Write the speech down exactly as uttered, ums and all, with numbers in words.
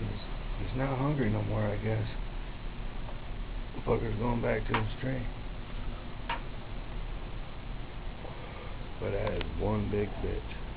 He's, he's not hungry no more, I guess. Fucker's going back to his tree. But that is one big bitch.